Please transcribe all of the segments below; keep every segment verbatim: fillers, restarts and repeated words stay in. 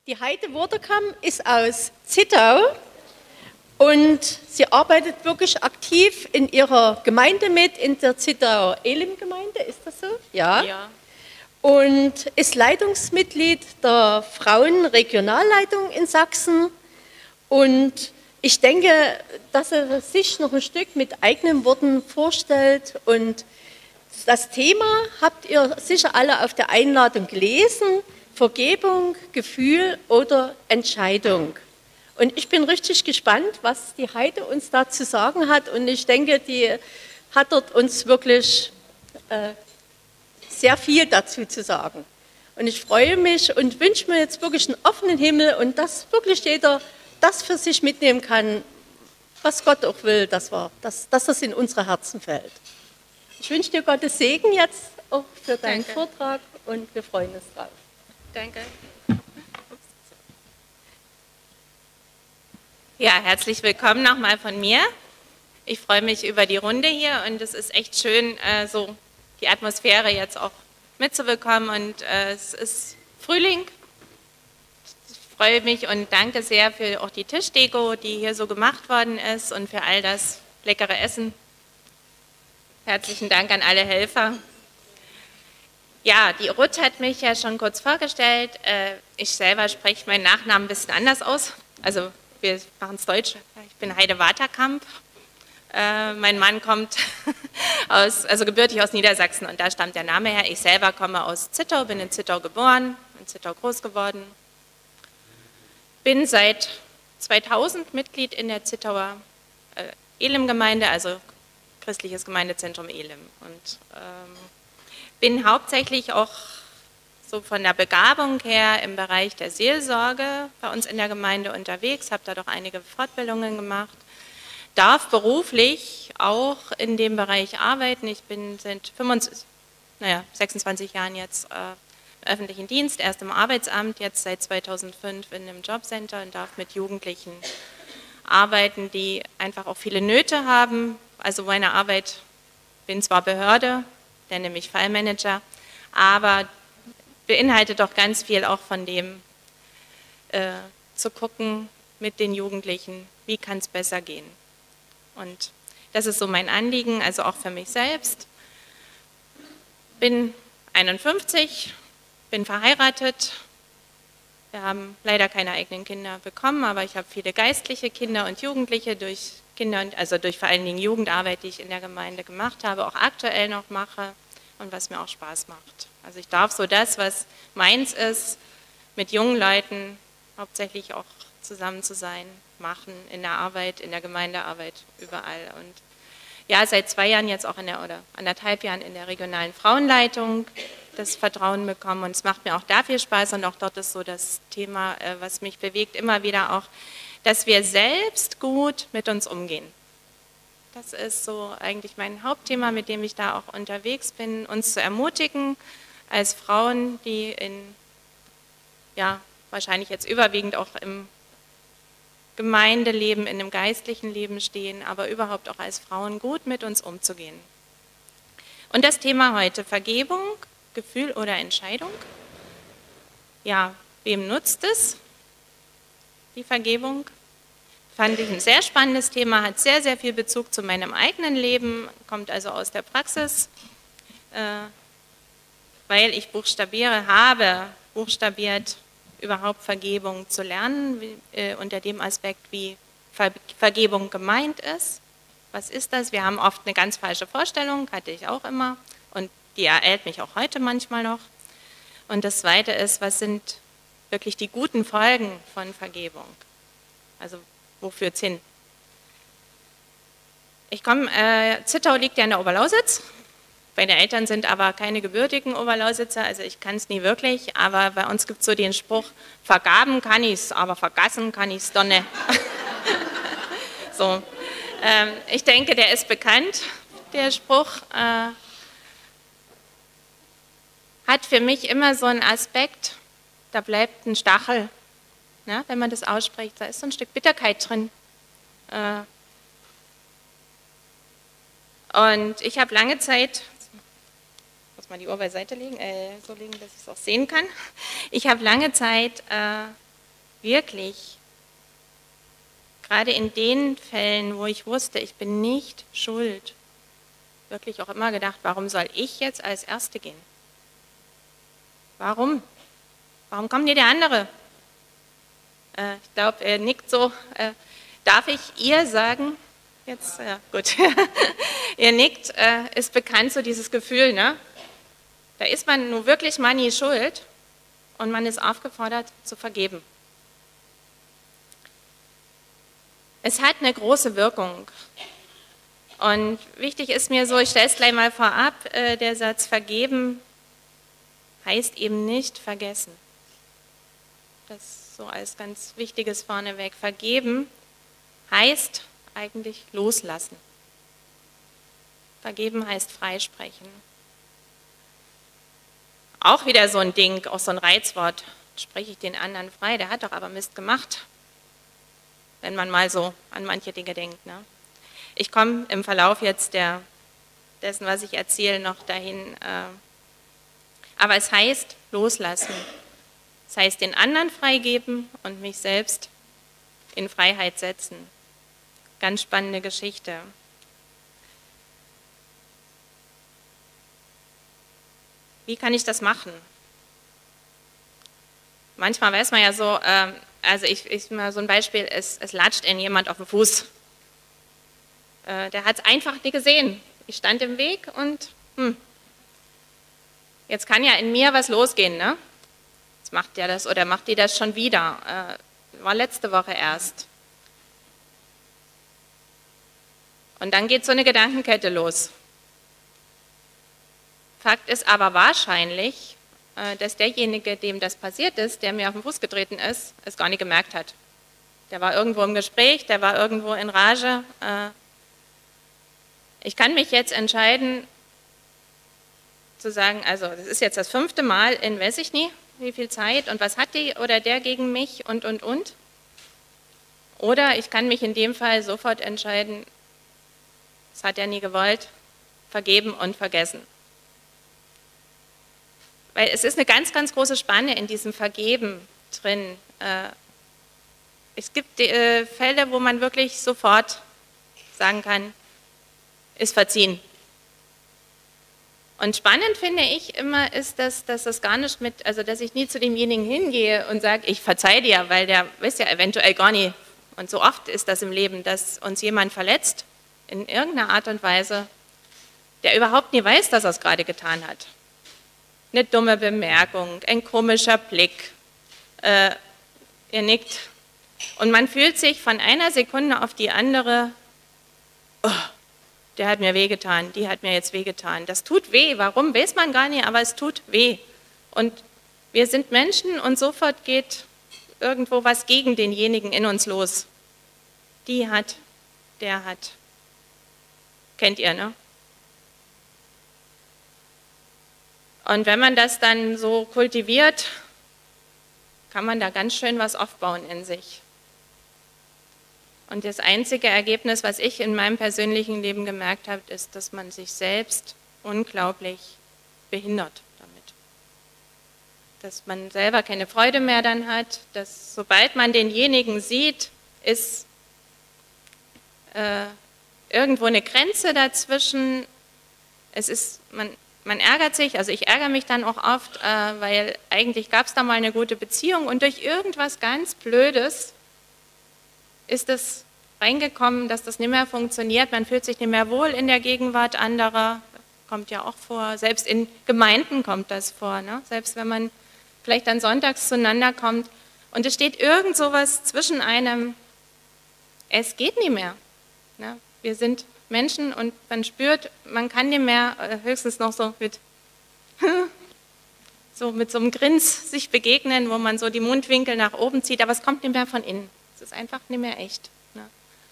Die Heide Wurderkamp ist aus Zittau und sie arbeitet wirklich aktiv in ihrer Gemeinde mit, in der Zittauer Elim-Gemeinde, ist das so? Ja. Ja. Und ist Leitungsmitglied der Frauenregionalleitung in Sachsen. Und ich denke, dass er sich noch ein Stück mit eigenen Worten vorstellt. Und das Thema habt ihr sicher alle auf der Einladung gelesen: Vergebung, Gefühl oder Entscheidung. Und ich bin richtig gespannt, was die Heide uns da zu sagen hat. Und ich denke, die hat dort uns wirklich äh, sehr viel dazu zu sagen. Und ich freue mich und wünsche mir jetzt wirklich einen offenen Himmel und dass wirklich jeder das für sich mitnehmen kann, was Gott auch will, dass, wir, dass, dass das in unsere Herzen fällt. Ich wünsche dir Gottes Segen jetzt auch für deinen Danke. Vortrag und wir freuen uns drauf. Danke. Ja, herzlich willkommen nochmal von mir. Ich freue mich über die Runde hier und es ist echt schön, äh, so die Atmosphäre jetzt auch mitzubekommen. Und äh, es ist Frühling. Ich freue mich und danke sehr für auch die Tischdeko, die hier so gemacht worden ist und für all das leckere Essen. Herzlichen Dank an alle Helfer. Ja, die Ruth hat mich ja schon kurz vorgestellt. Ich selber spreche meinen Nachnamen ein bisschen anders aus. Also wir machen es deutsch. Ich bin Heide Waterkamp. Mein Mann kommt aus, also gebürtig aus Niedersachsen und da stammt der Name her. Ich selber komme aus Zittau, bin in Zittau geboren, in Zittau groß geworden. Bin seit zweitausend Mitglied in der Zittauer Elim-Gemeinde, also Christliches Gemeindezentrum Elim. Und ähm, bin hauptsächlich auch so von der Begabung her im Bereich der Seelsorge bei uns in der Gemeinde unterwegs, habe da doch einige Fortbildungen gemacht, darf beruflich auch in dem Bereich arbeiten. Ich bin seit fünfundzwanzig, naja, sechsundzwanzig Jahren jetzt äh, im öffentlichen Dienst, erst im Arbeitsamt, jetzt seit zweitausendfünf in einem Jobcenter und darf mit Jugendlichen arbeiten, die einfach auch viele Nöte haben. Also meine Arbeit, bin zwar Behörde, nenne mich Fallmanager, aber beinhaltet doch ganz viel auch von dem, äh, zu gucken mit den Jugendlichen, wie kann es besser gehen. Und das ist so mein Anliegen, also auch für mich selbst. Bin einundfünfzig, bin verheiratet. Wir haben leider keine eigenen Kinder bekommen, aber ich habe viele geistliche Kinder und Jugendliche durch Kinder, und, also durch vor allen Dingen Jugendarbeit, die ich in der Gemeinde gemacht habe, auch aktuell noch mache und was mir auch Spaß macht. Also ich darf so das, was meins ist, mit jungen Leuten hauptsächlich auch zusammen zu sein, machen, in der Arbeit, in der Gemeindearbeit, überall. Und ja, seit zwei Jahren jetzt auch in der, oder anderthalb Jahren in der regionalen Frauenleitung das Vertrauen bekommen und es macht mir auch da viel Spaß und auch dort ist so das Thema, was mich bewegt, immer wieder auch, dass wir selbst gut mit uns umgehen. Das ist so eigentlich mein Hauptthema, mit dem ich da auch unterwegs bin, uns zu ermutigen, als Frauen, die in, ja, wahrscheinlich jetzt überwiegend auch im Gemeindeleben, in dem geistlichen Leben stehen, aber überhaupt auch als Frauen gut mit uns umzugehen. Und das Thema heute, Vergebung, Gefühl oder Entscheidung. Ja, wem nutzt es, die Vergebung? Fand ich ein sehr spannendes Thema, hat sehr, sehr viel Bezug zu meinem eigenen Leben, kommt also aus der Praxis, äh, weil ich buchstabiere, habe buchstabiert, überhaupt Vergebung zu lernen, wie, äh, unter dem Aspekt, wie Ver Vergebung gemeint ist. Was ist das? Wir haben oft eine ganz falsche Vorstellung, hatte ich auch immer, und die ereilt mich auch heute manchmal noch. Und das Zweite ist, was sind wirklich die guten Folgen von Vergebung? Also wo führt es hin? Ich komme, äh, Zittau liegt ja in der Oberlausitz. Meine Eltern sind aber keine gebürtigen Oberlausitzer, also ich kann es nie wirklich, aber bei uns gibt es so den Spruch, vergaben kann ich es, aber vergassen kann ich es doch nicht. So, ähm, ich denke, der ist bekannt, der Spruch. Äh, hat für mich immer so einen Aspekt, da bleibt ein Stachel, ne, wenn man das ausspricht, da ist so ein Stück Bitterkeit drin. Äh, und ich habe lange Zeit, ich muss mal die Uhr beiseite legen, äh, so legen, dass ich es auch sehen kann, ich habe lange Zeit äh, wirklich, gerade in den Fällen, wo ich wusste, ich bin nicht schuld, wirklich auch immer gedacht, warum soll ich jetzt als Erste gehen? Warum? Warum kommt nicht der andere? Äh, ich glaube, er nickt so. Äh, darf ich ihr sagen? Jetzt, ja, gut. Ihr nickt, äh, ist bekannt so dieses Gefühl, ne? Da ist man nun wirklich mal nie schuld und man ist aufgefordert zu vergeben. Es hat eine große Wirkung. Und wichtig ist mir so, ich stelle es gleich mal vorab, äh, der Satz vergeben heißt eben nicht vergessen. Das so als ganz Wichtiges vorneweg. Vergeben heißt eigentlich loslassen. Vergeben heißt freisprechen. Auch wieder so ein Ding, auch so ein Reizwort. Spreche ich den anderen frei, der hat doch aber Mist gemacht. Wenn man mal so an manche Dinge denkt. Ne? Ich komme im Verlauf jetzt der, dessen, was ich erzähle, noch dahin. Äh, aber es heißt loslassen. Es heißt den anderen freigeben und mich selbst in Freiheit setzen. Ganz spannende Geschichte. Wie kann ich das machen? Manchmal weiß man ja so, äh, also ich, ich mal so ein Beispiel, es, es latscht in jemand auf den Fuß. Äh, der hat es einfach nicht gesehen. Ich stand im Weg und hm, jetzt kann ja in mir was losgehen, ne? Jetzt macht der das oder macht die das schon wieder. Äh, war letzte Woche erst. Und dann geht so eine Gedankenkette los. Fakt ist aber wahrscheinlich, dass derjenige, dem das passiert ist, der mir auf den Fuß getreten ist, es gar nicht gemerkt hat. Der war irgendwo im Gespräch, der war irgendwo in Rage. Ich kann mich jetzt entscheiden, zu sagen, also das ist jetzt das fünfte Mal in weiß ich nie, wie viel Zeit und was hat die oder der gegen mich und, und, und. Oder ich kann mich in dem Fall sofort entscheiden, das hat er nie gewollt, vergeben und vergessen. Weil es ist eine ganz, ganz große Spanne in diesem Vergeben drin. Es gibt Fälle, wo man wirklich sofort sagen kann, ist verziehen. Und spannend finde ich immer ist, dass, dass das gar nicht mit, also dass ich nie zu demjenigen hingehe und sage, ich verzeihe dir, weil der weiß ja eventuell gar nicht. Und so oft ist das im Leben, dass uns jemand verletzt, in irgendeiner Art und Weise, der überhaupt nie weiß, dass er es gerade getan hat. Eine dumme Bemerkung, ein komischer Blick, äh, ihr nickt. Und man fühlt sich von einer Sekunde auf die andere, oh, der hat mir wehgetan, die hat mir jetzt wehgetan. Das tut weh, warum, weiß man gar nicht, aber es tut weh. Und wir sind Menschen und sofort geht irgendwo was gegen denjenigen in uns los. Die hat, der hat. Kennt ihr, ne? Und wenn man das dann so kultiviert, kann man da ganz schön was aufbauen in sich. Und das einzige Ergebnis, was ich in meinem persönlichen Leben gemerkt habe, ist, dass man sich selbst unglaublich behindert damit. Dass man selber keine Freude mehr dann hat, dass sobald man denjenigen sieht, ist äh, irgendwo eine Grenze dazwischen. Es ist, man Man ärgert sich, also ich ärgere mich dann auch oft, äh, weil eigentlich gab es da mal eine gute Beziehung und durch irgendwas ganz Blödes ist es reingekommen, dass das nicht mehr funktioniert. Man fühlt sich nicht mehr wohl in der Gegenwart anderer, kommt ja auch vor, selbst in Gemeinden kommt das vor, ne? Selbst wenn man vielleicht dann sonntags zueinander kommt und es steht irgend sowas zwischen einem, es geht nicht mehr, ne? Wir sind Menschen und man spürt, man kann nicht mehr, höchstens noch so mit, so mit so einem Grins sich begegnen, wo man so die Mundwinkel nach oben zieht, aber es kommt nicht mehr von innen. Es ist einfach nicht mehr echt. Ne?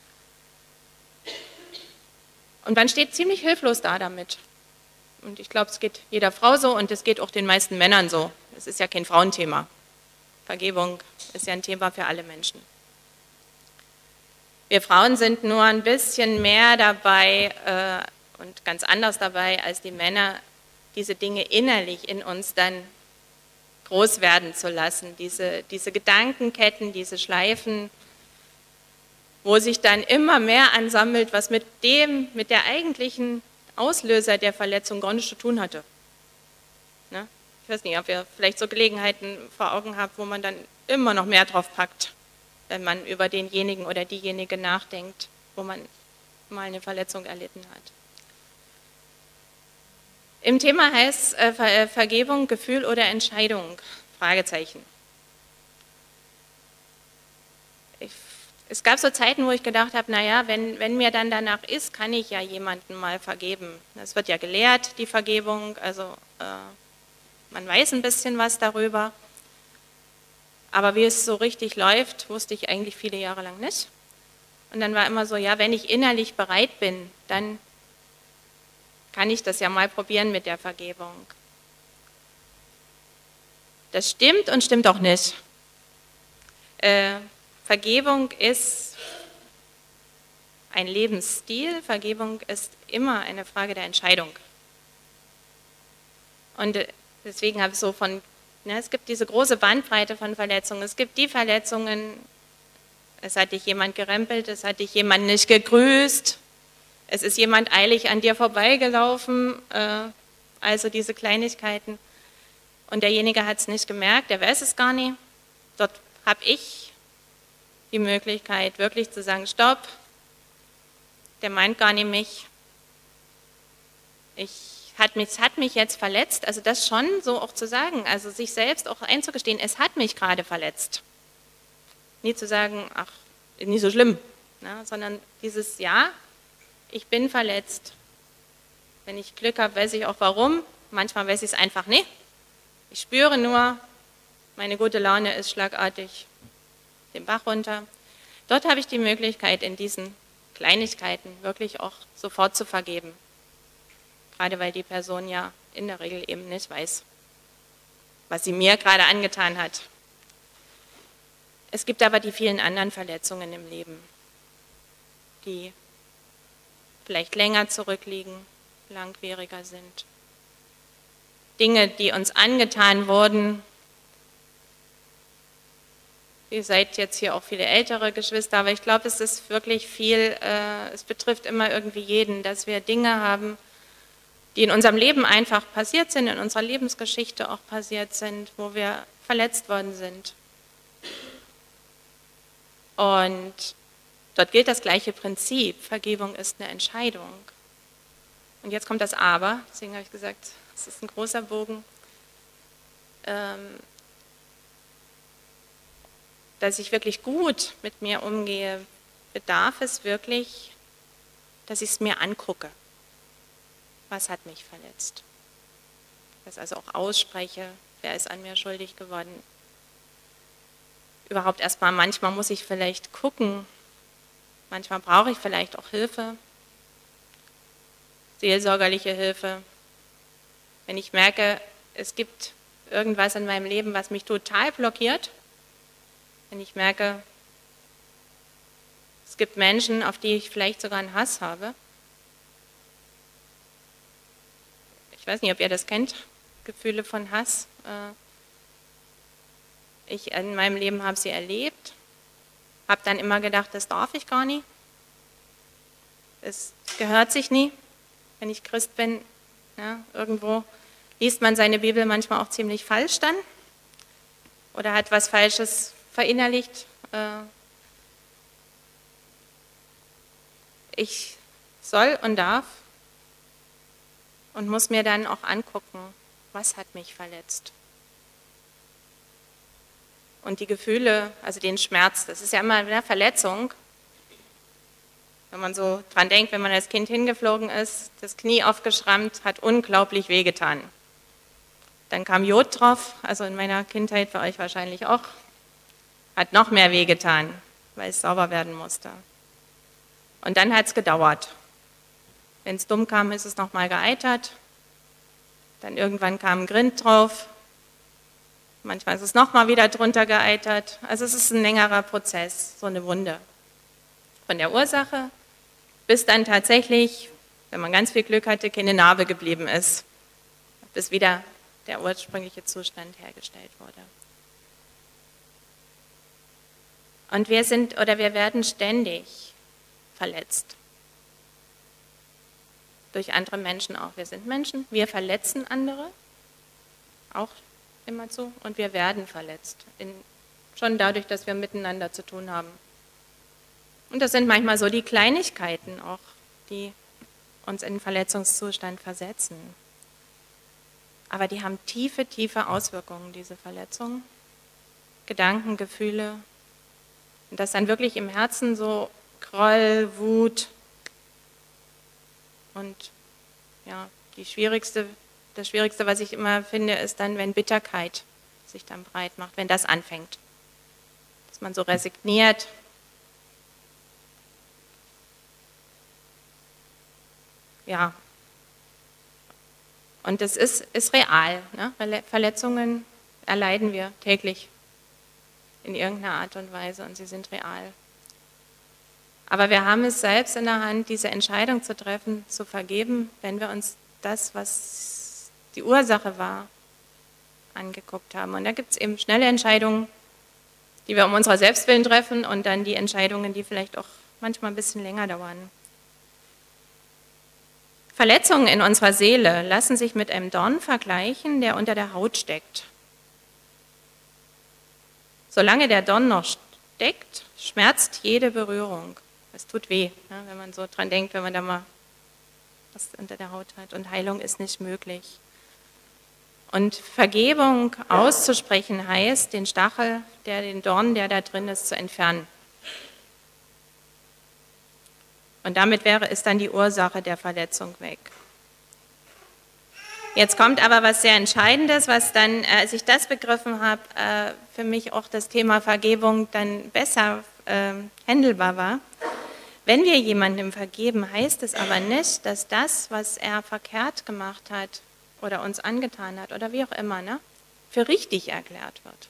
Und man steht ziemlich hilflos da damit. Und ich glaube, es geht jeder Frau so und es geht auch den meisten Männern so. Es ist ja kein Frauenthema. Vergebung ist ja ein Thema für alle Menschen. Wir Frauen sind nur ein bisschen mehr dabei äh, und ganz anders dabei als die Männer, diese Dinge innerlich in uns dann groß werden zu lassen. Diese, diese Gedankenketten, diese Schleifen, wo sich dann immer mehr ansammelt, was mit dem, mit der eigentlichen Auslöser der Verletzung gar nichts zu tun hatte. Ne? Ich weiß nicht, ob ihr vielleicht so Gelegenheiten vor Augen habt, wo man dann immer noch mehr drauf packt, wenn man über denjenigen oder diejenige nachdenkt, wo man mal eine Verletzung erlitten hat. Im Thema heißt äh, Ver äh, Vergebung, Gefühl oder Entscheidung? Fragezeichen. Ich, es gab so Zeiten, wo ich gedacht habe, naja, wenn, wenn mir dann danach ist, kann ich ja jemanden mal vergeben. Das wird ja gelehrt, die Vergebung, also äh, man weiß ein bisschen was darüber. Aber wie es so richtig läuft, wusste ich eigentlich viele Jahre lang nicht. Und dann war immer so, ja, wenn ich innerlich bereit bin, dann kann ich das ja mal probieren mit der Vergebung. Das stimmt und stimmt auch nicht. Äh, Vergebung ist ein Lebensstil, Vergebung ist immer eine Frage der Entscheidung. Und deswegen habe ich so von, ne, es gibt diese große Bandbreite von Verletzungen. Es gibt die Verletzungen, es hat dich jemand gerempelt, es hat dich jemand nicht gegrüßt, es ist jemand eilig an dir vorbeigelaufen, äh, also diese Kleinigkeiten. Und derjenige hat es nicht gemerkt, der weiß es gar nicht. Dort habe ich die Möglichkeit, wirklich zu sagen, stopp, der meint gar nicht mich. Ich, hat mich, es hat mich jetzt verletzt, also das schon so auch zu sagen, also sich selbst auch einzugestehen, es hat mich gerade verletzt. Nie zu sagen, ach, ist nicht so schlimm, ne, sondern dieses Ja, ich bin verletzt. Wenn ich Glück habe, weiß ich auch warum. Manchmal weiß ich es einfach nicht. Ich spüre nur, meine gute Laune ist schlagartig den Bach runter. Dort habe ich die Möglichkeit, in diesen Kleinigkeiten wirklich auch sofort zu vergeben. Gerade weil die Person ja in der Regel eben nicht weiß, was sie mir gerade angetan hat. Es gibt aber die vielen anderen Verletzungen im Leben, die vielleicht länger zurückliegen, langwieriger sind. Dinge, die uns angetan wurden. Ihr seid jetzt hier auch viele ältere Geschwister, aber ich glaube, es ist wirklich viel, äh, es betrifft immer irgendwie jeden, dass wir Dinge haben, die in unserem Leben einfach passiert sind, in unserer Lebensgeschichte auch passiert sind, wo wir verletzt worden sind. Und dort gilt das gleiche Prinzip, Vergebung ist eine Entscheidung. Und jetzt kommt das Aber, deswegen habe ich gesagt, es ist ein großer Bogen, ähm, dass ich wirklich gut mit mir umgehe, bedarf es wirklich, dass ich es mir angucke. Was hat mich verletzt? Das also auch ausspreche, wer ist an mir schuldig geworden. Überhaupt erstmal, manchmal muss ich vielleicht gucken, manchmal brauche ich vielleicht auch Hilfe, seelsorgerliche Hilfe. Wenn ich merke, es gibt irgendwas in meinem Leben, was mich total blockiert, wenn ich merke, es gibt Menschen, auf die ich vielleicht sogar einen Hass habe. Ich weiß nicht, ob ihr das kennt, Gefühle von Hass. Ich in meinem Leben habe sie erlebt. Habe dann immer gedacht, das darf ich gar nicht. Es gehört sich nie, wenn ich Christ bin. Ja, irgendwo liest man seine Bibel manchmal auch ziemlich falsch dann oder hat was Falsches verinnerlicht. Ich soll und darf und muss mir dann auch angucken, was hat mich verletzt. Und die Gefühle, also den Schmerz, das ist ja immer eine Verletzung. Wenn man so dran denkt, wenn man als Kind hingeflogen ist, das Knie aufgeschrammt, hat unglaublich wehgetan. Dann kam Jod drauf, also in meiner Kindheit für euch wahrscheinlich auch, hat noch mehr wehgetan, weil es sauber werden musste. Und dann hat es gedauert. Wenn es dumm kam, ist es nochmal geeitert. Dann irgendwann kam ein Grind drauf. Manchmal ist es nochmal wieder drunter geeitert. Also es ist ein längerer Prozess, so eine Wunde. Von der Ursache bis dann tatsächlich, wenn man ganz viel Glück hatte, keine Narbe geblieben ist. Bis wieder der ursprüngliche Zustand hergestellt wurde. Und wir sind oder wir werden ständig verletzt. Durch andere Menschen auch. Wir sind Menschen, wir verletzen andere, auch immer so, und wir werden verletzt. In, schon dadurch, dass wir miteinander zu tun haben. Und das sind manchmal so die Kleinigkeiten auch, die uns in einen Verletzungszustand versetzen. Aber die haben tiefe, tiefe Auswirkungen, diese Verletzungen. Gedanken, Gefühle. Und das dann wirklich im Herzen so Groll, Wut und ja, die schwierigste, das Schwierigste, was ich immer finde, ist dann, wenn Bitterkeit sich dann breit macht, wenn das anfängt. Dass man so resigniert. Ja. Und das ist, ist real. Ne? Verletzungen erleiden wir täglich in irgendeiner Art und Weise und sie sind real. Aber wir haben es selbst in der Hand, diese Entscheidung zu treffen, zu vergeben, wenn wir uns das, was die Ursache war, angeguckt haben. Und da gibt es eben schnelle Entscheidungen, die wir um unserer Selbstwillen treffen und dann die Entscheidungen, die vielleicht auch manchmal ein bisschen länger dauern. Verletzungen in unserer Seele lassen sich mit einem Dorn vergleichen, der unter der Haut steckt. Solange der Dorn noch steckt, schmerzt jede Berührung. Es tut weh, ne, wenn man so dran denkt, wenn man da mal was unter der Haut hat. Und Heilung ist nicht möglich. Und Vergebung auszusprechen heißt, den Stachel, der, den Dorn, der da drin ist, zu entfernen. Und damit wäre es dann die Ursache der Verletzung weg. Jetzt kommt aber was sehr Entscheidendes, was dann, als ich das begriffen habe, für mich auch das Thema Vergebung dann besser äh, handelbar war. Wenn wir jemandem vergeben, heißt es aber nicht, dass das, was er verkehrt gemacht hat oder uns angetan hat oder wie auch immer, ne, für richtig erklärt wird.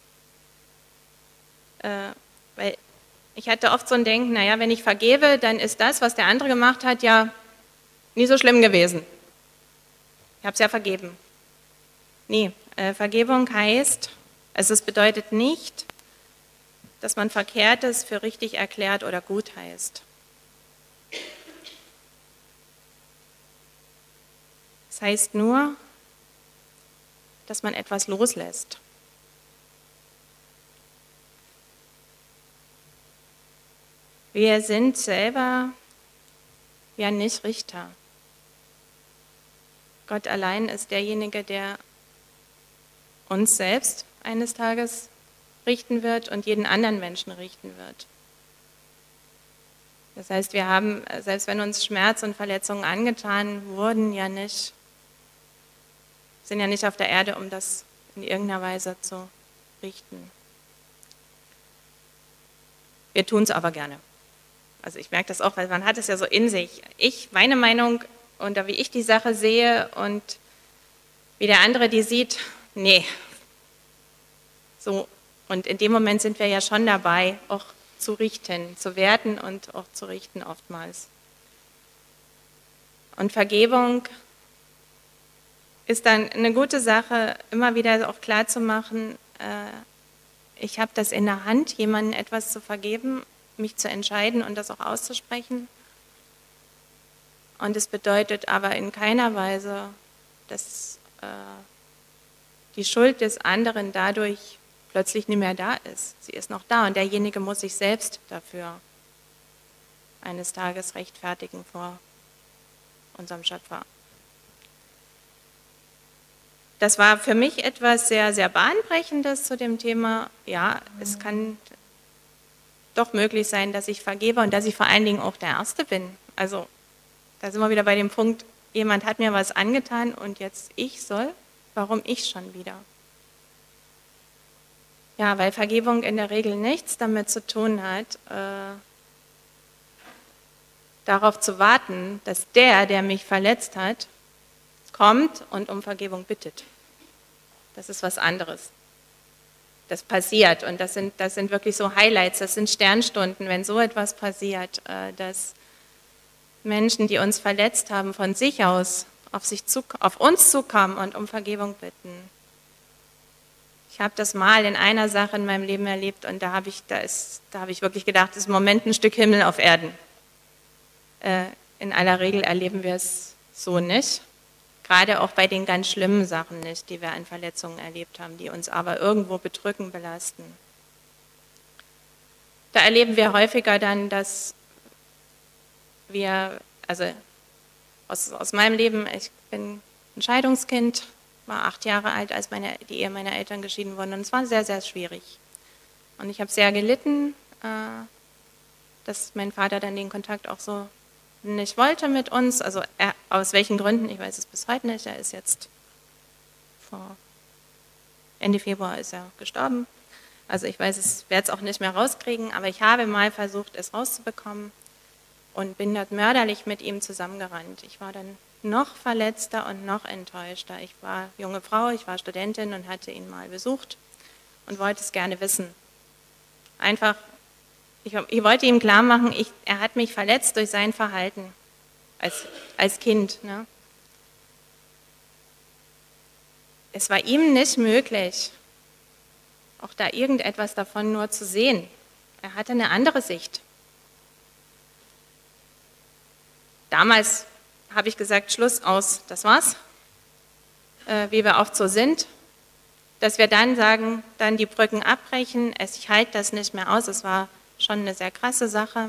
Äh, weil ich hatte oft so ein Denken, naja, wenn ich vergebe, dann ist das, was der andere gemacht hat, ja nie so schlimm gewesen. Ich habe es ja vergeben. Nee, äh, Vergebung heißt, also es bedeutet nicht, dass man Verkehrtes für richtig erklärt oder gut heißt. Es heißt nur, dass man etwas loslässt. Wir sind selber ja nicht Richter. Gott allein ist derjenige, der uns selbst eines Tages richten wird und jeden anderen Menschen richten wird. Das heißt, wir haben, selbst wenn uns Schmerz und Verletzungen angetan wurden, ja nicht, sind ja nicht auf der Erde, um das in irgendeiner Weise zu richten. Wir tun es aber gerne. Also ich merke das auch, weil man hat es ja so in sich. Ich, meine Meinung und wie ich die Sache sehe und wie der andere die sieht, nee. So, und in dem Moment sind wir ja schon dabei, auch zu richten, zu werten und auch zu richten oftmals. Und Vergebung ist dann eine gute Sache, immer wieder auch klar zu machen, äh, ich habe das in der Hand, jemandem etwas zu vergeben, mich zu entscheiden und das auch auszusprechen. Und es bedeutet aber in keiner Weise, dass äh, die Schuld des anderen dadurch plötzlich nicht mehr da ist. Sie ist noch da und derjenige muss sich selbst dafür eines Tages rechtfertigen vor unserem Schöpfer. Das war für mich etwas sehr, sehr Bahnbrechendes zu dem Thema. Ja, es kann doch möglich sein, dass ich vergebe und dass ich vor allen Dingen auch der Erste bin. Also da sind wir wieder bei dem Punkt, jemand hat mir was angetan und jetzt ich soll, warum ich schon wieder? Ja, weil Vergebung in der Regel nichts damit zu tun hat, äh, darauf zu warten, dass der, der mich verletzt hat, kommt und um Vergebung bittet. Das ist was anderes. Das passiert und das sind, das sind wirklich so Highlights, das sind Sternstunden, wenn so etwas passiert, äh, dass Menschen, die uns verletzt haben, von sich aus auf, sich zu, auf uns zukommen und um Vergebung bitten. Ich habe das mal in einer Sache in meinem Leben erlebt und da habe ich, da ist, da habe ich wirklich gedacht, das ist im Moment ein Stück Himmel auf Erden. Äh, in aller Regel erleben wir es so nicht. Gerade auch bei den ganz schlimmen Sachen nicht, die wir an Verletzungen erlebt haben, die uns aber irgendwo bedrücken, belasten. Da erleben wir häufiger dann, dass wir, also aus, aus meinem Leben, ich bin ein Scheidungskind, war acht Jahre alt, als meine, die Ehe meiner Eltern geschieden wurde und es war sehr, sehr schwierig. Und ich habe sehr gelitten, äh, dass mein Vater dann den Kontakt auch so nicht wollte mit uns, also er, aus welchen Gründen, ich weiß es bis heute nicht, er ist jetzt vor Ende Februar ist er gestorben, also ich weiß es, werde es auch nicht mehr rauskriegen, aber ich habe mal versucht, es rauszubekommen und bin dort mörderlich mit ihm zusammengerannt. Ich war dann noch verletzter und noch enttäuschter. Ich war junge Frau, ich war Studentin und hatte ihn mal besucht und wollte es gerne wissen. Einfach, ich, ich wollte ihm klar machen, ich, er hat mich verletzt durch sein Verhalten als, als Kind. Ne? Es war ihm nicht möglich, auch da irgendetwas davon nur zu sehen. Er hatte eine andere Sicht. Damals habe ich gesagt, Schluss aus, das war's, äh, wie wir oft so sind, dass wir dann sagen, dann die Brücken abbrechen, es, ich halte das nicht mehr aus, es war schon eine sehr krasse Sache.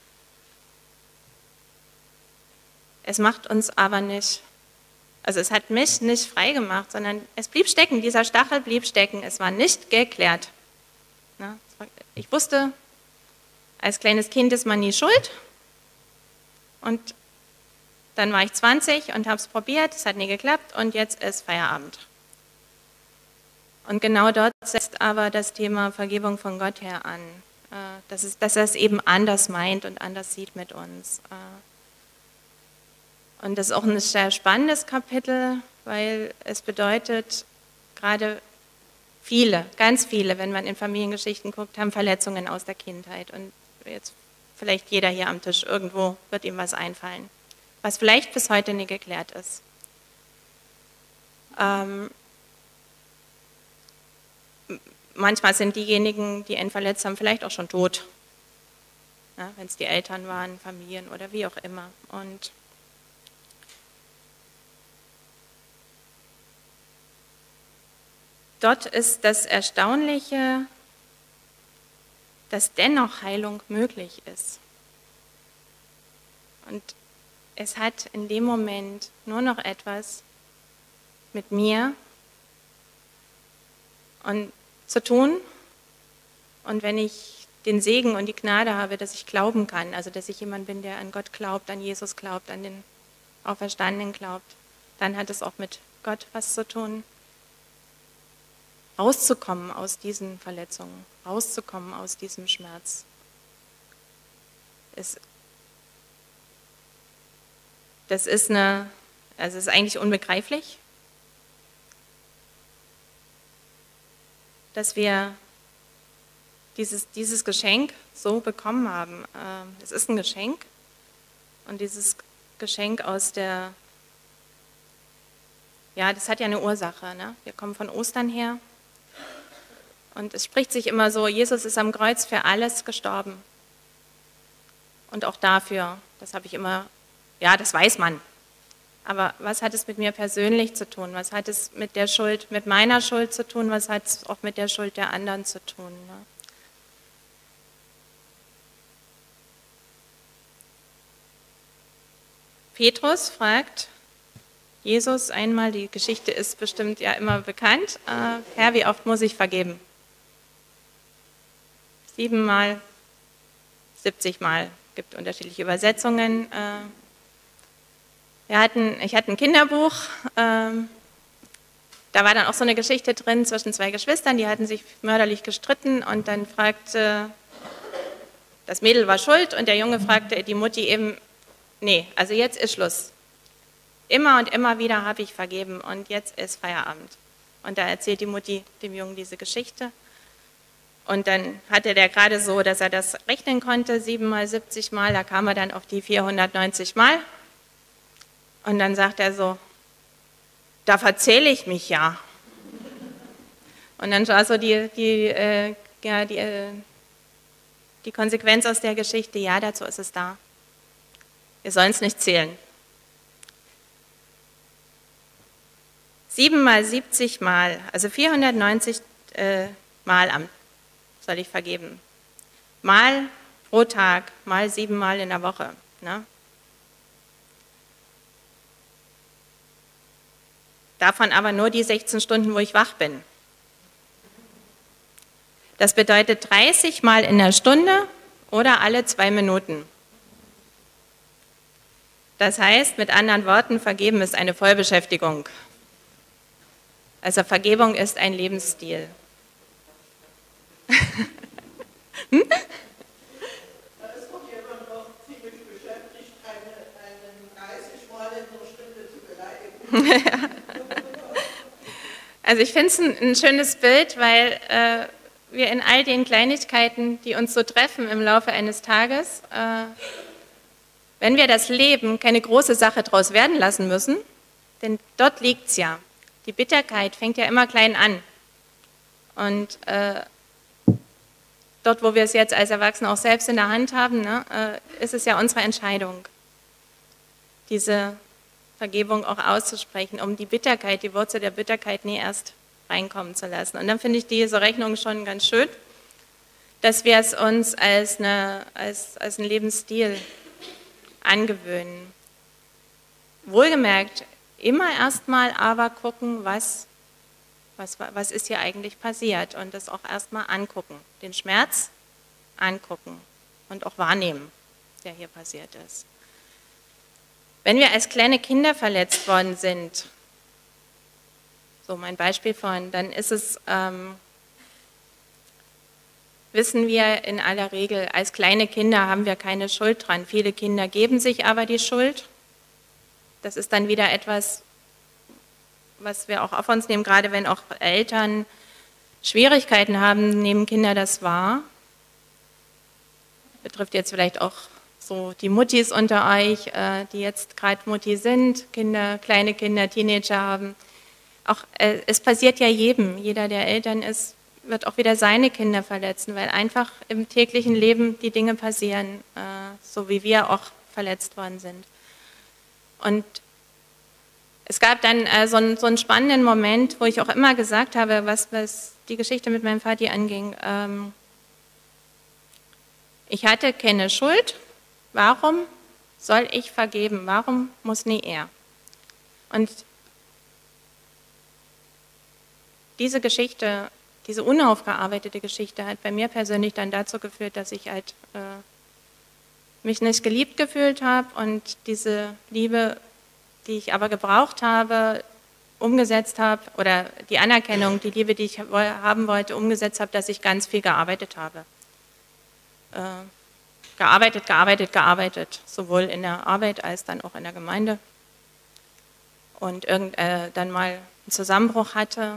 Es macht uns aber nicht, also es hat mich nicht frei gemacht, sondern es blieb stecken, dieser Stachel blieb stecken, es war nicht geklärt. Na, ich wusste, als kleines Kind ist man nie schuld und dann war ich zwanzig und habe es probiert, es hat nie geklappt und jetzt ist Feierabend. Und genau dort setzt aber das Thema Vergebung von Gott her an, dass, es, dass er es eben anders meint und anders sieht mit uns. Und das ist auch ein sehr spannendes Kapitel, weil es bedeutet, gerade viele, ganz viele, wenn man in Familiengeschichten guckt, haben Verletzungen aus der Kindheit. Und jetzt vielleicht jeder hier am Tisch, irgendwo wird ihm was einfallen, was vielleicht bis heute nie geklärt ist. Ähm, manchmal sind diejenigen, die einen verletzt haben, vielleicht auch schon tot, ja, wenn es die Eltern waren, Familien oder wie auch immer. Und dort ist das Erstaunliche, dass dennoch Heilung möglich ist. Und es hat in dem Moment nur noch etwas mit mir und zu tun. Und wenn ich den Segen und die Gnade habe, dass ich glauben kann, also dass ich jemand bin, der an Gott glaubt, an Jesus glaubt, an den Auferstandenen glaubt, dann hat es auch mit Gott was zu tun. Rauszukommen aus diesen Verletzungen, rauszukommen aus diesem Schmerz. Es Das ist eine, also es ist eigentlich unbegreiflich, dass wir dieses, dieses Geschenk so bekommen haben. Es ist ein Geschenk und dieses Geschenk aus der, ja, das hat ja eine Ursache, ne? Wir kommen von Ostern her und es spricht sich immer so, Jesus ist am Kreuz für alles gestorben und auch dafür, das habe ich immer. Ja, das weiß man. Aber was hat es mit mir persönlich zu tun? Was hat es mit der Schuld, mit meiner Schuld zu tun? Was hat es auch mit der Schuld der anderen zu tun? Ne? Petrus fragt Jesus einmal, die Geschichte ist bestimmt ja immer bekannt, äh, Herr, wie oft muss ich vergeben? Siebenmal, siebzigmal, gibt unterschiedliche Übersetzungen. Äh, Wir hatten, ich hatte ein Kinderbuch, ähm, da war dann auch so eine Geschichte drin zwischen zwei Geschwistern, die hatten sich mörderlich gestritten und dann fragte, das Mädel war schuld und der Junge fragte die Mutti eben, nee, also jetzt ist Schluss. Immer und immer wieder habe ich vergeben und jetzt ist Feierabend. Und da erzählt die Mutti dem Jungen diese Geschichte. Und dann hatte der gerade so, dass er das rechnen konnte, sieben mal, siebzig Mal, da kam er dann auf die vierhundertneunzig Mal. Und dann sagt er so, da verzähle ich mich ja. Und dann war so die, die, äh, ja, die, äh, die Konsequenz aus der Geschichte, ja, dazu ist es da. Wir sollen es nicht zählen. Sieben mal siebzig Mal, also vierhundertneunzig äh, Mal am soll ich vergeben. Mal pro Tag, mal sieben Mal in der Woche. Ne? Davon aber nur die sechzehn Stunden, wo ich wach bin. Das bedeutet dreißig Mal in der Stunde oder alle zwei Minuten. Das heißt, mit anderen Worten, Vergeben ist eine Vollbeschäftigung. Also Vergebung ist ein Lebensstil. hm? Da ist doch jemand noch ziemlich beschäftigt, einen dreißig Mal in einer Stunde zu beleidigen. Also ich finde es ein, ein schönes Bild, weil äh, wir in all den Kleinigkeiten, die uns so treffen im Laufe eines Tages, äh, wenn wir das Leben keine große Sache draus werden lassen müssen, denn dort liegt es ja. Die Bitterkeit fängt ja immer klein an. Und äh, dort, wo wir es jetzt als Erwachsene auch selbst in der Hand haben, ne, äh, ist es ja unsere Entscheidung, diese Vergebung auch auszusprechen, um die Bitterkeit, die Wurzel der Bitterkeit nie erst reinkommen zu lassen. Und dann finde ich diese Rechnung schon ganz schön, dass wir es uns als, eine, als, als einen Lebensstil angewöhnen. Wohlgemerkt, immer erstmal aber gucken, was, was, was ist hier eigentlich passiert und das auch erstmal angucken, den Schmerz angucken und auch wahrnehmen, der hier passiert ist. Wenn wir als kleine Kinder verletzt worden sind, so mein Beispiel vorhin, dann ist es, ähm, wissen wir in aller Regel, als kleine Kinder haben wir keine Schuld dran. Viele Kinder geben sich aber die Schuld. Das ist dann wieder etwas, was wir auch auf uns nehmen, gerade wenn auch Eltern Schwierigkeiten haben, nehmen Kinder das wahr. Betrifft jetzt vielleicht auch so die Muttis unter euch, äh, die jetzt gerade Mutti sind, Kinder, kleine Kinder, Teenager haben. Auch, äh, es passiert ja jedem, jeder, der Eltern ist, wird auch wieder seine Kinder verletzen, weil einfach im täglichen Leben die Dinge passieren, äh, so wie wir auch verletzt worden sind. Und es gab dann äh, so, einen, so einen spannenden Moment, wo ich auch immer gesagt habe, was, was die Geschichte mit meinem Vati anging. Ähm, ich hatte keine Schuld. Warum soll ich vergeben? Warum muss nie er? Und diese Geschichte, diese unaufgearbeitete Geschichte hat bei mir persönlich dann dazu geführt, dass ich halt äh, mich nicht geliebt gefühlt habe und diese Liebe, die ich aber gebraucht habe, umgesetzt habe, oder die Anerkennung, die Liebe, die ich haben wollte, umgesetzt habe, dass ich ganz viel gearbeitet habe. Äh, gearbeitet, gearbeitet, gearbeitet, sowohl in der Arbeit als dann auch in der Gemeinde. Und irgend, äh, dann mal einen Zusammenbruch hatte,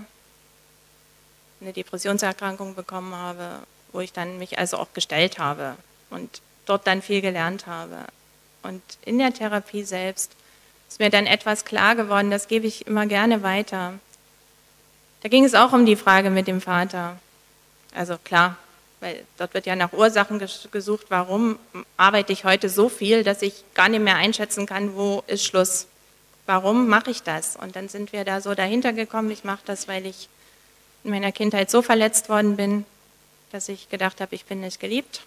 eine Depressionserkrankung bekommen habe, wo ich dann mich also auch gestellt habe und dort dann viel gelernt habe. Und in der Therapie selbst ist mir dann etwas klar geworden, das gebe ich immer gerne weiter. Da ging es auch um die Frage mit dem Vater. Also klar, weil dort wird ja nach Ursachen gesucht, warum arbeite ich heute so viel, dass ich gar nicht mehr einschätzen kann, wo ist Schluss. Warum mache ich das? Und dann sind wir da so dahinter gekommen, ich mache das, weil ich in meiner Kindheit so verletzt worden bin, dass ich gedacht habe, ich bin nicht geliebt.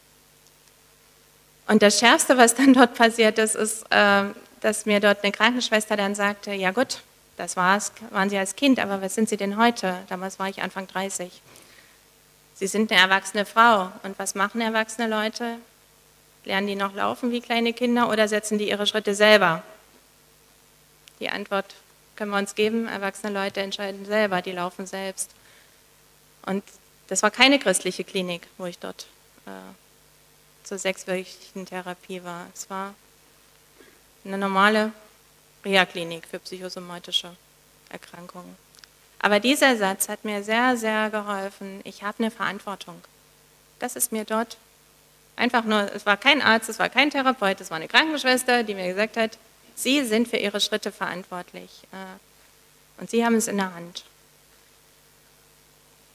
Und das Schärfste, was dann dort passiert ist, ist, dass mir dort eine Krankenschwester dann sagte, ja gut, das war's, waren Sie als Kind, aber was sind Sie denn heute? Damals war ich Anfang dreißig. Sie sind eine erwachsene Frau. Und was machen erwachsene Leute? Lernen die noch laufen wie kleine Kinder oder setzen die ihre Schritte selber? Die Antwort können wir uns geben, erwachsene Leute entscheiden selber, die laufen selbst. Und das war keine christliche Klinik, wo ich dort äh, zur sechswöchigen Therapie war. Es war eine normale Reha-Klinik für psychosomatische Erkrankungen. Aber dieser Satz hat mir sehr, sehr geholfen. Ich habe eine Verantwortung. Das ist mir dort einfach nur, es war kein Arzt, es war kein Therapeut, es war eine Krankenschwester, die mir gesagt hat, Sie sind für Ihre Schritte verantwortlich und Sie haben es in der Hand.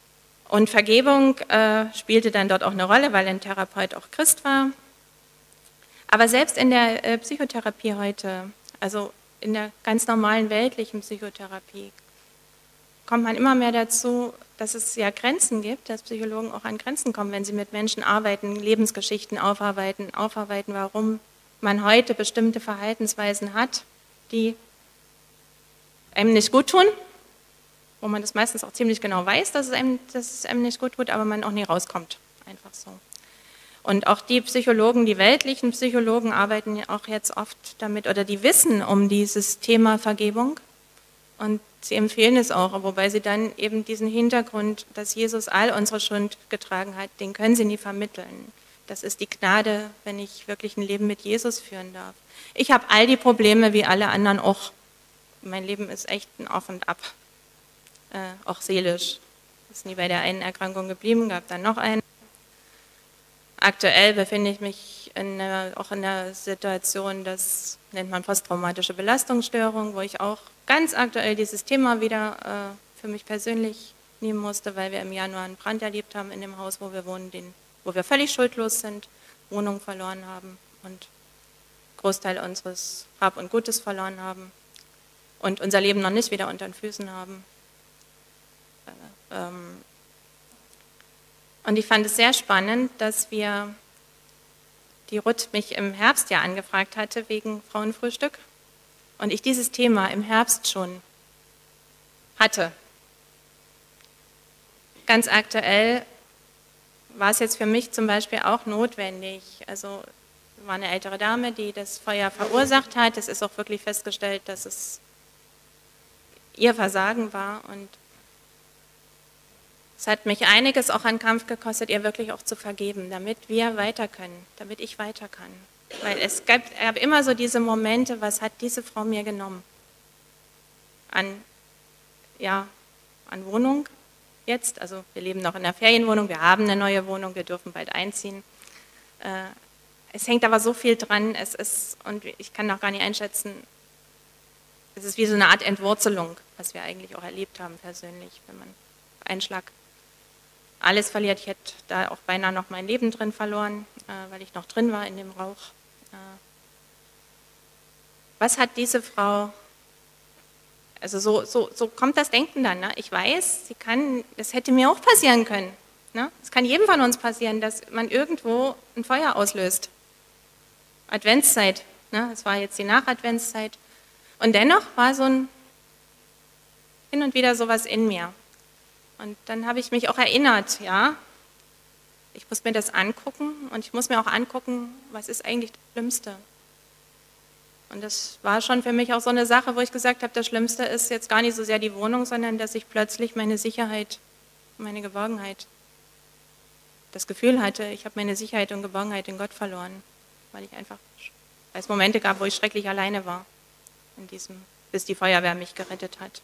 Und Vergebung äh, spielte dann dort auch eine Rolle, weil ein Therapeut auch Christ war. Aber selbst in der äh, Psychotherapie heute, also in der ganz normalen weltlichen Psychotherapie, kommt man immer mehr dazu, dass es ja Grenzen gibt, dass Psychologen auch an Grenzen kommen, wenn sie mit Menschen arbeiten, Lebensgeschichten aufarbeiten, aufarbeiten, warum man heute bestimmte Verhaltensweisen hat, die einem nicht gut tun, wo man das meistens auch ziemlich genau weiß, dass es einem, dass es einem nicht gut tut, aber man auch nie rauskommt, einfach so. Und auch die Psychologen, die weltlichen Psychologen arbeiten ja auch jetzt oft damit, oder die wissen um dieses Thema Vergebung und sie empfehlen es auch, wobei sie dann eben diesen Hintergrund, dass Jesus all unsere Schuld getragen hat, den können sie nie vermitteln. Das ist die Gnade, wenn ich wirklich ein Leben mit Jesus führen darf. Ich habe all die Probleme wie alle anderen auch. Mein Leben ist echt ein Auf und Ab, äh, auch seelisch. Ist nie bei der einen Erkrankung geblieben, gab dann noch eine. Aktuell befinde ich mich in einer, auch in einer Situation, das nennt man posttraumatische Belastungsstörung, wo ich auch ganz aktuell dieses Thema wieder äh, für mich persönlich nehmen musste, weil wir im Januar einen Brand erlebt haben in dem Haus, wo wir wohnen, den, wo wir völlig schuldlos sind, Wohnung verloren haben und Großteil unseres Hab und Gutes verloren haben und unser Leben noch nicht wieder unter den Füßen haben. Äh, ähm, Und ich fand es sehr spannend, dass wir, die Ruth mich im Herbst ja angefragt hatte wegen Frauenfrühstück und ich dieses Thema im Herbst schon hatte. Ganz aktuell war es jetzt für mich zum Beispiel auch notwendig. Also war eine ältere Dame, die das Feuer verursacht hat. Es ist auch wirklich festgestellt, dass es ihr Versagen war und es hat mich einiges auch an Kampf gekostet, ihr wirklich auch zu vergeben, damit wir weiter können, damit ich weiter kann. Weil es gab, es gab immer so diese Momente, was hat diese Frau mir genommen? An, ja, an Wohnung jetzt, also wir leben noch in einer Ferienwohnung, wir haben eine neue Wohnung, wir dürfen bald einziehen. Äh, es hängt aber so viel dran, es ist, und ich kann noch gar nicht einschätzen, es ist wie so eine Art Entwurzelung, was wir eigentlich auch erlebt haben persönlich, wenn man Einschlag alles verliert. Ich hätte da auch beinahe noch mein Leben drin verloren, äh, weil ich noch drin war in dem Rauch. Äh, was hat diese Frau, also so, so, so kommt das Denken dann, ne? Ich weiß, sie kann, das hätte mir auch passieren können. Ne? Es kann jedem von uns passieren, dass man irgendwo ein Feuer auslöst. Adventszeit, ne? Das war jetzt die Nachadventszeit. Und dennoch war so ein, hin und wieder sowas in mir. Und dann habe ich mich auch erinnert, ja, ich muss mir das angucken und ich muss mir auch angucken, was ist eigentlich das Schlimmste. Und das war schon für mich auch so eine Sache, wo ich gesagt habe, das Schlimmste ist jetzt gar nicht so sehr die Wohnung, sondern dass ich plötzlich meine Sicherheit, meine Geborgenheit, das Gefühl hatte, ich habe meine Sicherheit und Geborgenheit in Gott verloren, weil ich einfach, weil es Momente gab, wo ich schrecklich alleine war, in diesem, bis die Feuerwehr mich gerettet hat.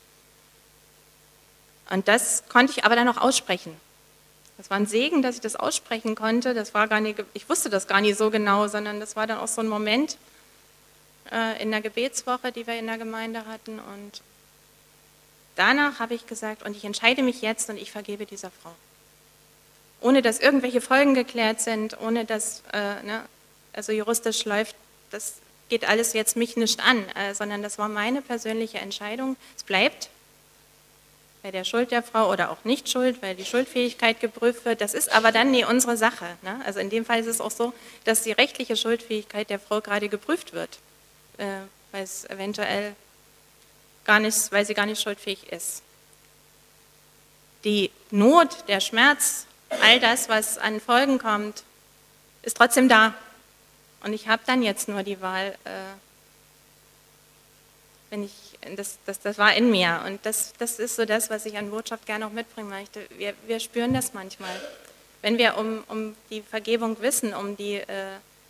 Und das konnte ich aber dann auch aussprechen. Das war ein Segen, dass ich das aussprechen konnte. Das war gar nicht, ich wusste das gar nicht so genau, sondern das war dann auch so ein Moment äh, in der Gebetswoche, die wir in der Gemeinde hatten. Und danach habe ich gesagt, und ich entscheide mich jetzt und ich vergebe dieser Frau. Ohne dass irgendwelche Folgen geklärt sind, ohne dass, äh, ne, also juristisch läuft, das geht alles jetzt mich nicht an, äh, sondern das war meine persönliche Entscheidung. Es bleibt bei der Schuld der Frau oder auch nicht Schuld, weil die Schuldfähigkeit geprüft wird. Das ist aber dann nie unsere Sache. Ne? Also in dem Fall ist es auch so, dass die rechtliche Schuldfähigkeit der Frau gerade geprüft wird, äh, weil es eventuell gar nicht, weil sie gar nicht schuldfähig ist. Die Not, der Schmerz, all das, was an Folgen kommt, ist trotzdem da. Und ich habe dann jetzt nur die Wahl, äh, wenn ich, das, das, das war in mir und das, das ist so das, was ich an Botschaft gerne auch mitbringen möchte. Wir, wir spüren das manchmal. Wenn wir um, um die Vergebung wissen, um die, äh,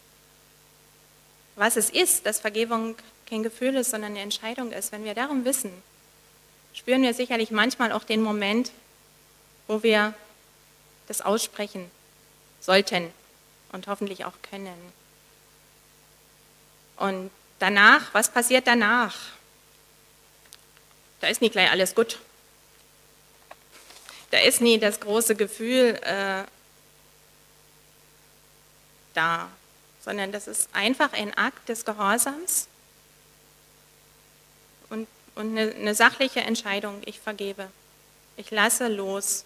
was es ist, dass Vergebung kein Gefühl ist, sondern eine Entscheidung ist, wenn wir darum wissen, spüren wir sicherlich manchmal auch den Moment, wo wir das aussprechen sollten und hoffentlich auch können. Und danach, was passiert danach? Da ist nicht gleich alles gut. da ist nie das große Gefühl äh, da, sondern das ist einfach ein Akt des Gehorsams und, und eine, eine sachliche Entscheidung. Ich vergebe. Ich lasse los.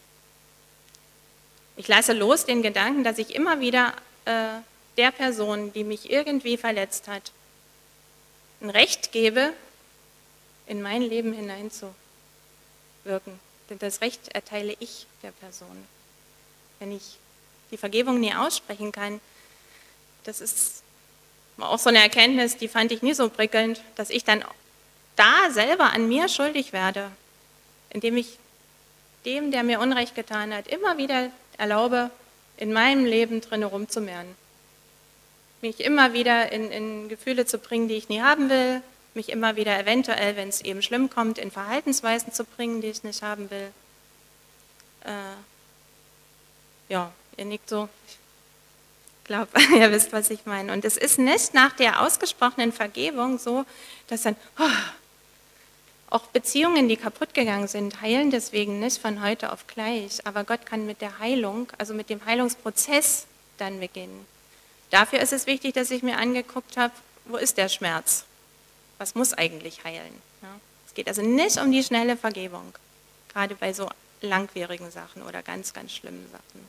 Ich lasse los den Gedanken, dass ich immer wieder äh, der Person, die mich irgendwie verletzt hat, ein Recht gebe, in mein Leben hineinzuwirken. Denn das Recht erteile ich der Person. Wenn ich die Vergebung nie aussprechen kann, das ist auch so eine Erkenntnis, die fand ich nie so prickelnd, dass ich dann da selber an mir schuldig werde, indem ich dem, der mir Unrecht getan hat, immer wieder erlaube, in meinem Leben drin rumzumehren. Mich immer wieder in, in Gefühle zu bringen, die ich nie haben will, mich immer wieder eventuell, wenn es eben schlimm kommt, in Verhaltensweisen zu bringen, die ich nicht haben will. Äh, ja, ihr nickt so. Ich glaube, ihr wisst, was ich meine. Und es ist nicht nach der ausgesprochenen Vergebung so, dass dann oh, auch Beziehungen, die kaputt gegangen sind, heilen deswegen nicht von heute auf gleich. Aber Gott kann mit der Heilung, also mit dem Heilungsprozess dann beginnen. Dafür ist es wichtig, dass ich mir angeguckt habe, wo ist der Schmerz? Was muss eigentlich heilen? Ja, es geht also nicht um die schnelle Vergebung, gerade bei so langwierigen Sachen oder ganz, ganz schlimmen Sachen.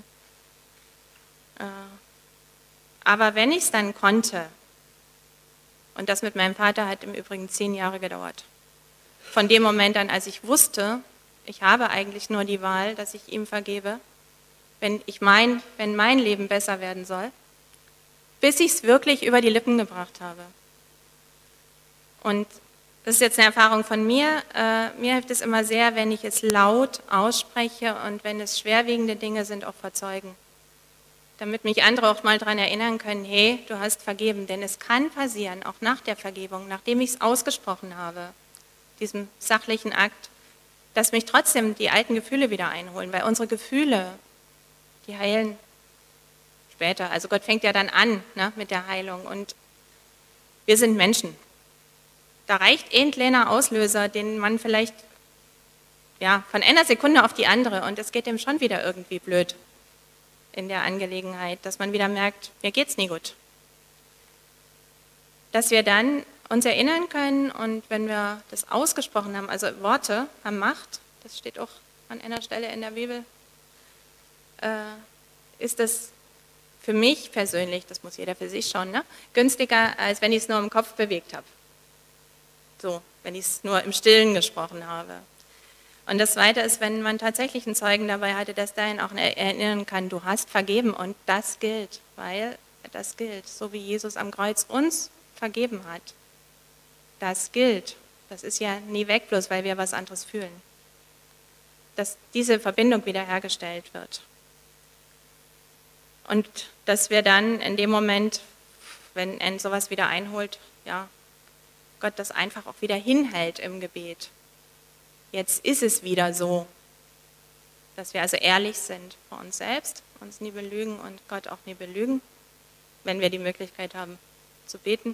Äh, aber wenn ich es dann konnte, und das mit meinem Vater hat im Übrigen zehn Jahre gedauert, von dem Moment an, als ich wusste, ich habe eigentlich nur die Wahl, dass ich ihm vergebe, wenn, ich mein, wenn mein Leben besser werden soll, bis ich es wirklich über die Lippen gebracht habe. Und das ist jetzt eine Erfahrung von mir. Äh, mir hilft es immer sehr, wenn ich es laut ausspreche und wenn es schwerwiegende Dinge sind, auch vor Zeugen. Damit mich andere auch mal daran erinnern können, hey, du hast vergeben. Denn es kann passieren, auch nach der Vergebung, nachdem ich es ausgesprochen habe, diesem sachlichen Akt, dass mich trotzdem die alten Gefühle wieder einholen. Weil unsere Gefühle, die heilen später. Also Gott fängt ja dann an, ne, mit der Heilung. Und wir sind Menschen. Da reicht ein kleiner Auslöser, den man vielleicht ja, von einer Sekunde auf die andere, und es geht dem schon wieder irgendwie blöd in der Angelegenheit, dass man wieder merkt, mir geht's nie gut. Dass wir dann uns erinnern können, und wenn wir das ausgesprochen haben, also Worte haben Macht, das steht auch an einer Stelle in der Bibel, äh, ist das für mich persönlich, das muss jeder für sich schauen, ne, günstiger, als wenn ich es nur im Kopf bewegt habe. So, wenn ich es nur im Stillen gesprochen habe. Und das Zweite ist, wenn man tatsächlich einen Zeugen dabei hatte, dass der ihn auch erinnern kann, du hast vergeben, und das gilt, weil das gilt, so wie Jesus am Kreuz uns vergeben hat. Das gilt. Das ist ja nie weg, bloß weil wir was anderes fühlen. Dass diese Verbindung wiederhergestellt wird. Und dass wir dann in dem Moment, wenn er sowas wieder einholt, ja, Gott das einfach auch wieder hinhält im Gebet. Jetzt ist es wieder so, dass wir also ehrlich sind vor uns selbst, uns nie belügen und Gott auch nie belügen, wenn wir die Möglichkeit haben zu beten.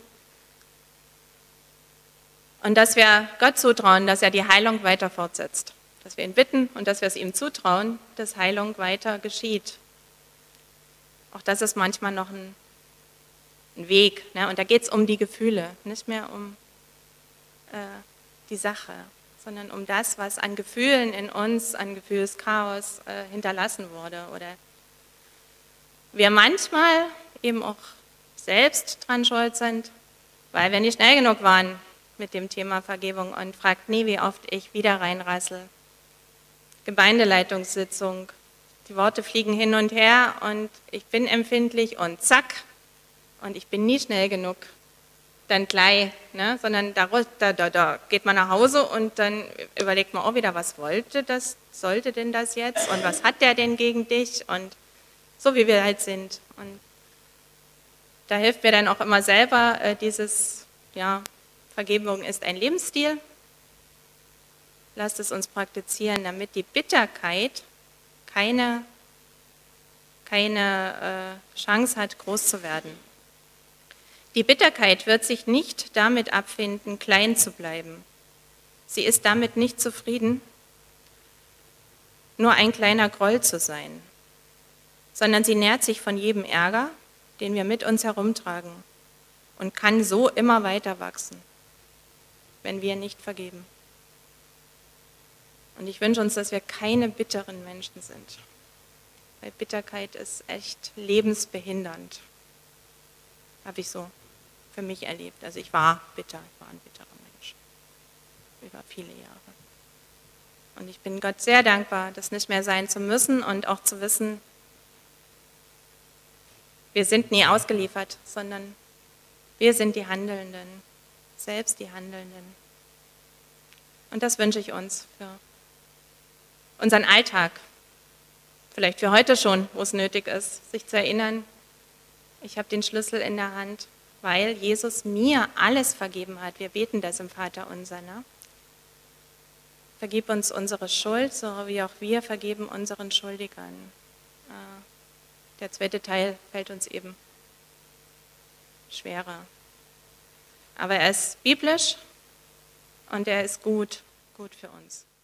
Und dass wir Gott zutrauen, dass er die Heilung weiter fortsetzt. Dass wir ihn bitten und dass wir es ihm zutrauen, dass Heilung weiter geschieht. Auch das ist manchmal noch ein, ein Weg. Ne? Und da geht es um die Gefühle, nicht mehr um äh, die Sache, sondern um das, was an Gefühlen in uns, an Gefühlschaos äh, hinterlassen wurde. Oder wir manchmal eben auch selbst dran schuld sind, weil wir nicht schnell genug waren mit dem Thema Vergebung, und fragt nie, wie oft ich wieder reinrassel. Gemeindeleitungssitzung, die Worte fliegen hin und her und ich bin empfindlich und zack, und ich bin nie schnell genug, dann gleich, ne? Sondern da, da, da, da geht man nach Hause und dann überlegt man auch wieder, was wollte das, sollte denn das jetzt und was hat der denn gegen dich, und so wie wir halt sind. Und da hilft mir dann auch immer selber äh, dieses, ja, Vergebung ist ein Lebensstil. Lasst es uns praktizieren, damit die Bitterkeit keine, keine äh, Chance hat, groß zu werden. Die Bitterkeit wird sich nicht damit abfinden, klein zu bleiben. Sie ist damit nicht zufrieden. nur ein kleiner Groll zu sein, sondern sie nährt sich von jedem Ärger, den wir mit uns herumtragen und kann so immer weiter wachsen, wenn wir nicht vergeben. Und ich wünsche uns, dass wir keine bitteren Menschen sind, weil Bitterkeit ist echt lebensbehindernd, habe ich so für mich erlebt. Also ich war bitter, ich war ein bitterer Mensch über viele Jahre. Und ich bin Gott sehr dankbar, das nicht mehr sein zu müssen und auch zu wissen, wir sind nie ausgeliefert, sondern wir sind die Handelnden, selbst die Handelnden. Und das wünsche ich uns für unseren Alltag, vielleicht für heute schon, wo es nötig ist, sich zu erinnern, ich habe den Schlüssel in der Hand, weil Jesus mir alles vergeben hat. Wir beten das im Vater unser, ne? Vergib uns unsere Schuld, so wie auch wir vergeben unseren Schuldigern. Der zweite Teil fällt uns eben schwerer. Aber er ist biblisch und er ist gut, gut für uns.